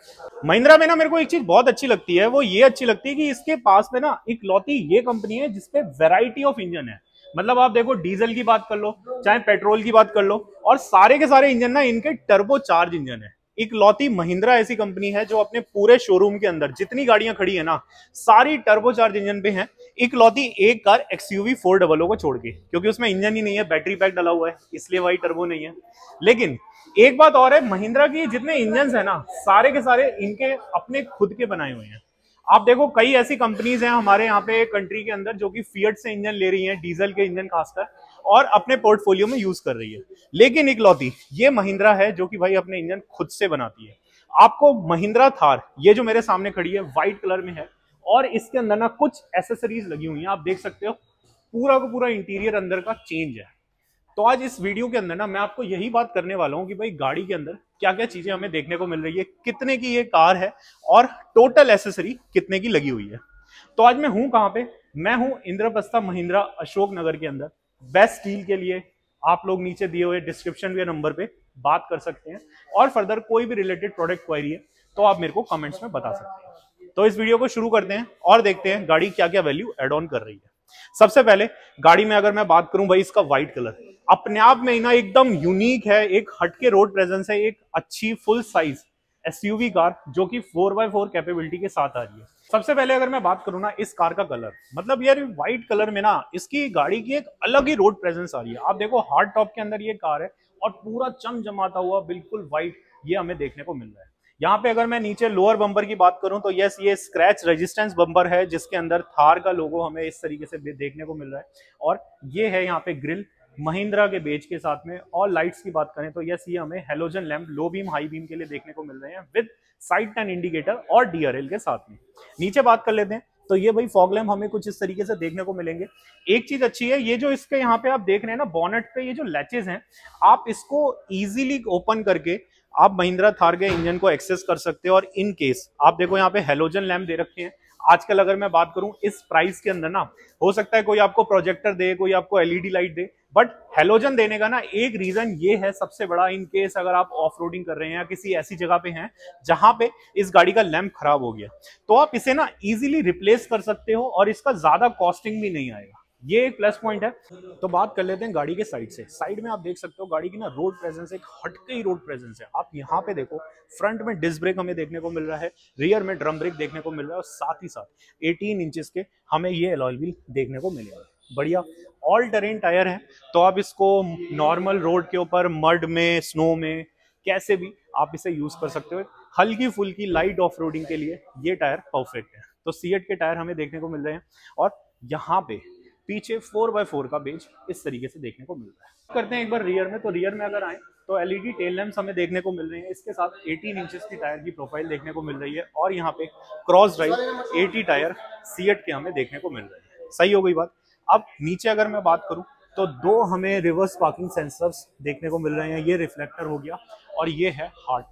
महिंद्रा में ना मेरे को एक चीज बहुत अच्छी लगती है, वो ये अच्छी लगती है कि इसके पास में ना इकलौती ये कंपनी है जिसपे वैरायटी ऑफ इंजन है। मतलब आप देखो, डीजल की बात कर लो चाहे पेट्रोल की बात कर लो, और सारे के सारे इंजन ना इनके टर्बो चार्ज इंजन है। इकलौती महिंद्रा ऐसी कंपनी है जो अपने पूरे शोरूम के अंदर जितनी गाड़ियां खड़ी है ना, सारी टर्बो चार्ज इंजन पे हैं। इकलौती एक कार XUV 400 को छोड़ के, क्योंकि उसमें इंजन ही नहीं है, बैटरी पैक डला हुआ है, इसलिए वही टर्बो नहीं है। लेकिन एक बात और है, महिंद्रा की जितने इंजन है ना, सारे के सारे इनके अपने खुद के बनाए हुए हैं। आप देखो, कई ऐसी कंपनीज हैं हमारे यहाँ पे कंट्री के अंदर जो कि फिएट से इंजन ले रही हैं, डीजल के इंजन खासकर, और अपने पोर्टफोलियो में यूज कर रही है। लेकिन इकलौती ये महिंद्रा है जो कि भाई अपने इंजन खुद से बनाती है। आपको महिंद्रा थार, ये जो मेरे सामने खड़ी है, व्हाइट कलर में है, और इसके अंदर ना कुछ एसेसरीज लगी हुई हैं, आप देख सकते हो। पूरा का पूरा इंटीरियर अंदर का चेंज है। तो आज इस वीडियो के अंदर ना मैं आपको यही बात करने वाला हूं कि भाई गाड़ी के अंदर क्या क्या चीजें हमें देखने को मिल रही है, कितने की ये कार है, और टोटल एसेसरी कितने की लगी हुई है। तो आज मैं हूं कहां पे? मैं हूं इंद्रप्रस्थ महिंद्रा अशोक नगर के अंदर। बेस्ट डील के लिए आप लोग नीचे दिए हुए डिस्क्रिप्शन के नंबर पे बात कर सकते हैं, और फर्दर कोई भी रिलेटेड प्रोडक्ट क्वायरी है तो आप मेरे को कमेंट्स में बता सकते हैं। तो इस वीडियो को शुरू करते हैं और देखते हैं गाड़ी क्या क्या वैल्यू एड ऑन कर रही है। सबसे पहले गाड़ी में अगर मैं बात करूं भाई, इसका व्हाइट कलर अपने आप में ना एकदम यूनिक है, एक हटके रोड प्रेजेंस है, एक अच्छी फुल साइज SUV कार जो कि 4x4 कैपेबिलिटी के साथ आ रही है। सबसे पहले अगर मैं बात करूं ना इस कार का कलर, मतलब यार व्हाइट कलर में ना इसकी गाड़ी की एक अलग ही रोड प्रेजेंस आ रही है। आप देखो, हार्ड टॉप के अंदर ये कार है और पूरा चमचमाता हुआ बिल्कुल व्हाइट ये हमें देखने को मिल रहा है। यहाँ पे अगर मैं नीचे लोअर बम्पर की बात करूं तो यस, ये स्क्रैच रेजिस्टेंस बम्पर है जिसके अंदर थार का लोगो हमें इस तरीके से देखने को मिल रहा है। और ये है यहाँ पे ग्रिल महिंद्रा के बेज के साथ में। और लाइट्स की बात करें तो यस, ये हमें halogen lamp low beam high beam के लिए देखने को मिल रहे हैं विद साइड टर्न इंडिकेटर और DRL के साथ में। नीचे बात कर लेते हैं तो ये भाई फॉग लैंप हमें कुछ इस तरीके से देखने को मिलेंगे। एक चीज अच्छी है, ये जो इसके यहाँ पे आप देख रहे हैं ना बॉनेट पे ये जो लैचेज हैं, आप इसको इजीली ओपन करके आप महिंद्रा थार के इंजन को एक्सेस कर सकते हो। और इन केस आप देखो यहाँ पे हेलोजन लैंप दे रखे हैं। आजकल अगर मैं बात करूं इस प्राइस के अंदर ना, हो सकता है कोई आपको प्रोजेक्टर दे, कोई आपको LED लाइट दे, बट हेलोजन देने का ना एक रीजन ये है सबसे बड़ा, इन केस अगर आप ऑफ रोडिंग कर रहे हैं या किसी ऐसी जगह पे हैं जहां पे इस गाड़ी का लैंप खराब हो गया, तो आप इसे ना इजीली रिप्लेस कर सकते हो और इसका ज्यादा कॉस्टिंग भी नहीं आएगा। ये एक प्लस पॉइंट है। तो बात कर लेते हैं गाड़ी के साइड से। साइड में आप देख सकते हो गाड़ी की ना रोड प्रेजेंस एक हटके ही रोड प्रेजेंस है। आप यहाँ पे देखो, फ्रंट में डिस्क ब्रेक हमें देखने को मिल रहा है, रियर में ड्रम ब्रेक देखने को मिल रहा है, और साथ ही साथ 18 इंचेस के हमें ये अलॉय व्हील देखने को मिलेगा। बढ़िया ऑल टेरेन टायर है, तो आप इसको नॉर्मल रोड के ऊपर, मड में, स्नो में, कैसे भी आप इसे यूज कर सकते हो। हल्की फुल्की लाइट ऑफ रोडिंग के लिए ये टायर परफेक्ट है। तो सीएट के टायर हमें देखने को मिल रहे हैं, और यहाँ पे पीछे 4x4 का बेज इस तरीके से देखने को मिल रहा है। करते हैं एक बार रियर में, तो रियर में अगर आए तो LED टेल लैंप्स हमें देखने को मिल रहे हैं। इसके साथ 18 इंचेस की टायर की प्रोफाइल देखने को मिल रही है, और यहाँ पे क्रॉस ड्राइव 80 टायर सीएट के हमें देखने को मिल रहे हैं। सही हो गई बात। अब नीचे अगर मैं बात करूं तो दो हमें रिवर्स पार्किंग सेंसर्स देखने को मिल रहे हैं। ये रिफ्लेक्टर हो गया और ये है हार्ड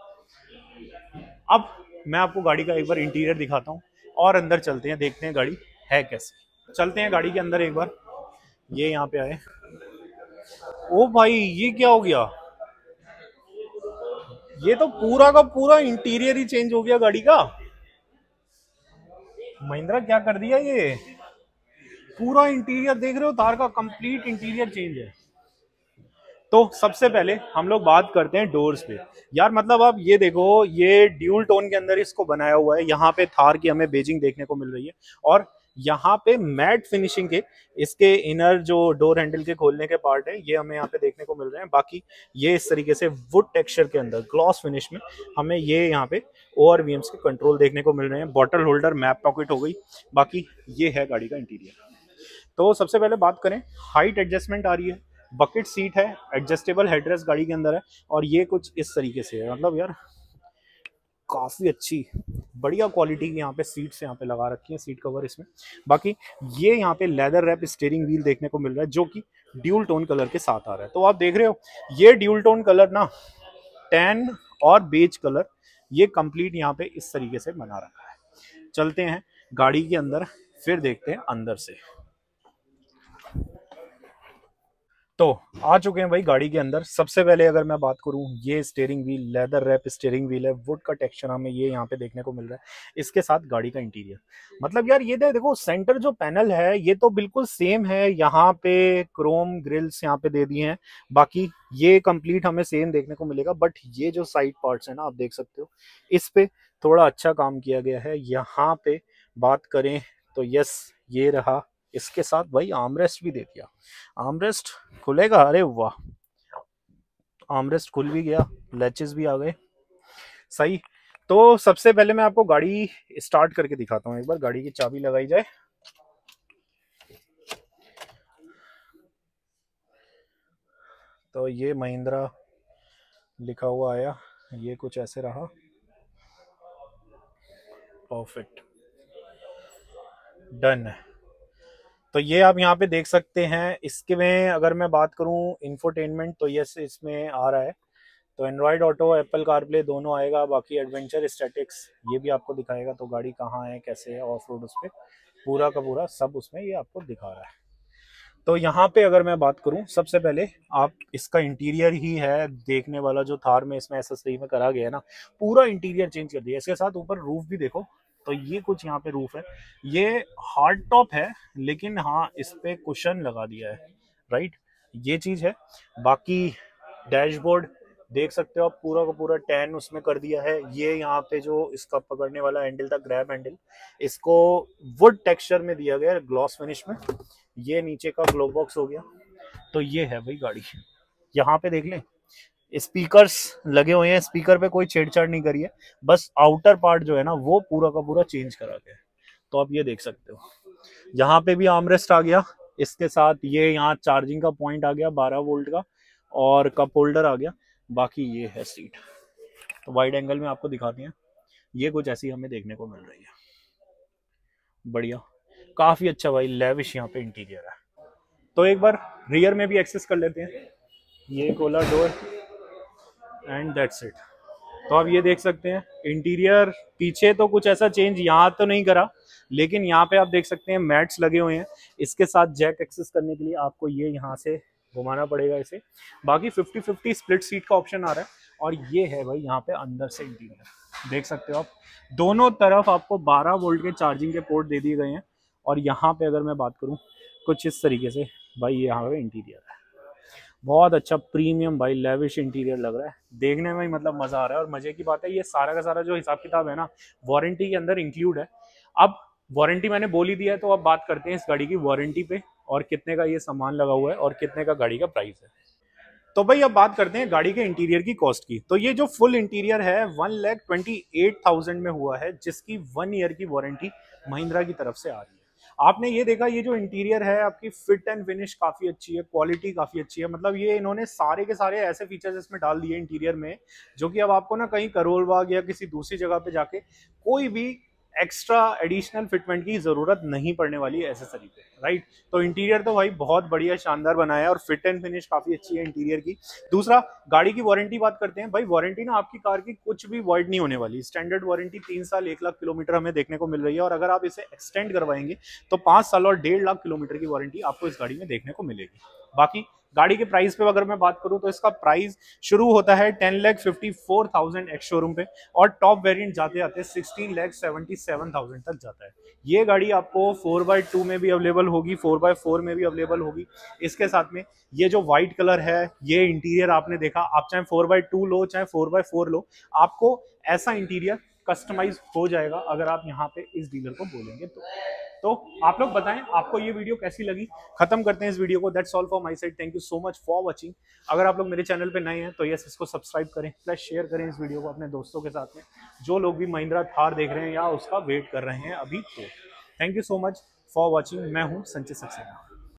टॉप। अब मैं आपको गाड़ी का एक बार इंटीरियर दिखाता हूँ और अंदर चलते हैं, देखते हैं गाड़ी है कैसी। चलते हैं गाड़ी के अंदर एक बार। ये यहाँ पे आए, ओ भाई ये क्या हो गया? ये तो पूरा का पूरा इंटीरियर ही चेंज हो गया गाड़ी का। महिंद्रा क्या कर दिया, ये पूरा इंटीरियर देख रहे हो, तार का कंप्लीट इंटीरियर चेंज है। तो सबसे पहले हम लोग बात करते हैं डोर्स पे। यार मतलब आप ये देखो, ये ड्यूल टोन के अंदर इसको बनाया हुआ है। यहाँ पे थार की हमें बेजिंग देखने को मिल रही है, और यहाँ पे मैट फिनिशिंग के इसके इनर जो डोर हैंडल के खोलने के पार्ट है ये हमें यहाँ पे देखने को मिल रहे हैं। बाकी ये इस तरीके से वुड टेक्सचर के अंदर ग्लॉस फिनिश में हमें ये यहाँ पे ORVMs के कंट्रोल देखने को मिल रहे हैं। बॉटल होल्डर, मैप पॉकेट हो गई। बाकी ये है गाड़ी का इंटीरियर। तो सबसे पहले बात करें, हाइट एडजस्टमेंट आ रही है, बकेट सीट है, एडजस्टेबल हेडरेस्ट गाड़ी के अंदर है, और ये कुछ इस तरीके से है। मतलब यार काफी अच्छी बढ़िया क्वालिटी की यहाँ पे सीट्स यहाँ पे लगा रखी है, सीट कवर इसमें। बाकी ये यहाँ पे लेदर रैप स्टीयरिंग व्हील देखने को मिल रहा है जो कि ड्यूल टोन कलर के साथ आ रहा है। तो आप देख रहे हो ये ड्यूल टोन कलर ना, टैन और बेज कलर, ये कंप्लीट यहाँ पे इस तरीके से बना रखा है। चलते हैं गाड़ी के अंदर, फिर देखते हैं अंदर से। तो आ चुके हैं भाई गाड़ी के अंदर। सबसे पहले अगर मैं बात करूं, ये steering wheel leather wrap steering wheel है, वुड का टेक्सचर हमें ये यहाँ पे देखने को मिल रहा है। इसके साथ गाड़ी का इंटीरियर, मतलब यार ये देखो सेंटर जो पैनल है ये तो बिल्कुल सेम है, यहाँ पे क्रोम ग्रिल्स यहाँ पे दे दिए हैं, बाकी ये कंप्लीट हमें सेम देखने को मिलेगा। बट ये जो साइड पार्ट्स है ना, आप देख सकते हो इस पे थोड़ा अच्छा काम किया गया है। यहाँ पे बात करें तो यस, ये रहा। इसके साथ भाई आर्मरेस्ट भी दे दिया। आर्मरेस्ट खुलेगा, अरे वाह, आर्मरेस्ट खुल भी गया, लैचेस भी आ गए, सही। तो सबसे पहले मैं आपको गाड़ी स्टार्ट करके दिखाता हूँ। एक बार गाड़ी की चाबी लगाई जाए। तो ये महिंद्रा लिखा हुआ आया, ये कुछ ऐसे रहा, परफेक्ट, डन है। तो ये आप यहाँ पे देख सकते हैं। इसके में अगर मैं बात करूँ इंफोटेनमेंट, तो यस इसमें आ रहा है। तो एंड्रॉयड ऑटो, एप्पल कारप्ले दोनों आएगा। बाकी एडवेंचर स्टैटिक्स ये भी आपको दिखाएगा, तो गाड़ी कहाँ है, कैसे है, ऑफ रोड, उस पर पूरा का पूरा सब उसमें ये आपको दिखा रहा है। तो यहाँ पे अगर मैं बात करूँ, सबसे पहले आप इसका इंटीरियर ही है देखने वाला, जो थार में इसमें एसएसडी में करा गया है ना, पूरा इंटीरियर चेंज कर दिया। इसके साथ ऊपर रूफ भी देखो, तो ये कुछ यहाँ पे रूफ है, ये हार्ड टॉप है लेकिन हाँ इस पे कुशन लगा दिया है, राइट, ये चीज है। बाकी डैशबोर्ड देख सकते हो आप, पूरा का पूरा टैन उसमें कर दिया है। ये यहाँ पे जो इसका पकड़ने वाला हैंडल था, ग्रैब हैंडल, इसको वुड टेक्सचर में दिया गया है, ग्लॉस फिनिश में। ये नीचे का ग्लो बॉक्स हो गया। तो ये है भाई गाड़ी। यहाँ पे देख लें, स्पीकर्स लगे हुए हैं, स्पीकर पे कोई छेड़छाड़ नहीं करी है, बस आउटर पार्ट जो है ना वो पूरा का पूरा चेंज करा गया है। तो आप ये देख सकते हो, यहाँ पे भी आर्मरेस्ट आ गया, इसके साथ ये यहाँ चार्जिंग का पॉइंट आ गया 12 वोल्ट का, और कप होल्डर आ गया। बाकी ये है सीट, तो वाइड एंगल में आपको दिखाते हैं। ये कुछ ऐसी हमें देखने को मिल रही है, बढ़िया, काफी अच्छा भाई, लेविश यहाँ पे इंटीरियर है। तो एक बार रियर में भी एक्सेस कर लेते हैं। ये खोला डोर एंड दैट्स इट। तो आप ये देख सकते हैं इंटीरियर, पीछे तो कुछ ऐसा चेंज यहाँ तो नहीं करा, लेकिन यहाँ पे आप देख सकते हैं मैट्स लगे हुए हैं। इसके साथ जैक एक्सेस करने के लिए आपको ये यहाँ से घुमाना पड़ेगा इसे। बाकी 50-50 स्प्लिट सीट का ऑप्शन आ रहा है। और ये है भाई यहाँ पे अंदर से इंटीरियर देख सकते हो आप, दोनों तरफ आपको 12 वोल्ट के चार्जिंग के पोर्ट दे दिए गए हैं। और यहाँ पे अगर मैं बात करूँ कुछ इस तरीके से, भाई यहाँ पे इंटीरियर है, बहुत अच्छा प्रीमियम भाई लेविश इंटीरियर लग रहा है, देखने में ही मतलब मजा आ रहा है। और मजे की बात है, ये सारा का सारा जो हिसाब किताब है ना, वारंटी के अंदर इंक्लूड है। अब वारंटी मैंने बोल ही दिया है, तो अब बात करते हैं इस गाड़ी की वारंटी पे, और कितने का ये सामान लगा हुआ है और कितने का गाड़ी का प्राइस है। तो भाई अब बात करते हैं गाड़ी के इंटीरियर की कॉस्ट की। तो ये जो फुल इंटीरियर है 1,28,000 में हुआ है, जिसकी 1 ईयर की वारंटी महिंद्रा की तरफ से आ रही है। आपने ये देखा, ये जो इंटीरियर है आपकी फिट एंड फिनिश काफी अच्छी है, क्वालिटी काफी अच्छी है, मतलब ये इन्होंने सारे के सारे ऐसे फीचर्स इसमें डाल दिए इंटीरियर में, जो कि अब आपको ना कहीं करोल बाग या किसी दूसरी जगह पे जाके कोई भी एक्स्ट्रा एडिशनल फिटमेंट की जरूरत नहीं पड़ने वाली है एसेसरी पे, राइट। तो इंटीरियर तो भाई बहुत बढ़िया शानदार बनाया है, और फिट एंड फिनिश काफी अच्छी है इंटीरियर की। दूसरा, गाड़ी की वारंटी बात करते हैं। भाई वारंटी ना आपकी कार की कुछ भी वॉइड नहीं होने वाली, स्टैंडर्ड वारंटी 3 साल 1 लाख किलोमीटर हमें देखने को मिल रही है। और अगर आप इसे एक्सटेंड करवाएंगे तो 5 साल और 1.5 लाख किलोमीटर की वारंटी आपको इस गाड़ी में देखने को मिलेगी। बाकी गाड़ी के प्राइस पे अगर मैं बात करूं, तो इसका प्राइस शुरू होता है 10,54,000 एक्स शोरूम पे, और टॉप वेरिएंट जाते जाते 16,77,000 तक जाता है। ये गाड़ी आपको 4x2 में भी अवेलेबल होगी, 4x4 में भी अवेलेबल होगी। इसके साथ में ये जो व्हाइट कलर है, ये इंटीरियर आपने देखा, आप चाहे 4x2 लो चाहे 4x4 लो, आपको ऐसा इंटीरियर कस्टमाइज हो जाएगा अगर आप यहाँ पे इस डीलर को बोलेंगे तो आप लोग बताएं आपको ये वीडियो कैसी लगी। खत्म करते हैं इस वीडियो को। That's all for my side, thank you so much for watching. अगर आप लोग मेरे चैनल पे नए हैं तो यस, इसको सब्सक्राइब करें, प्लस शेयर करें इस वीडियो को अपने दोस्तों के साथ में, जो लोग भी महिंद्रा थार देख रहे हैं या उसका वेट कर रहे हैं अभी। तो thank you so much for watching. मैं हूँ संचित सक्सेना।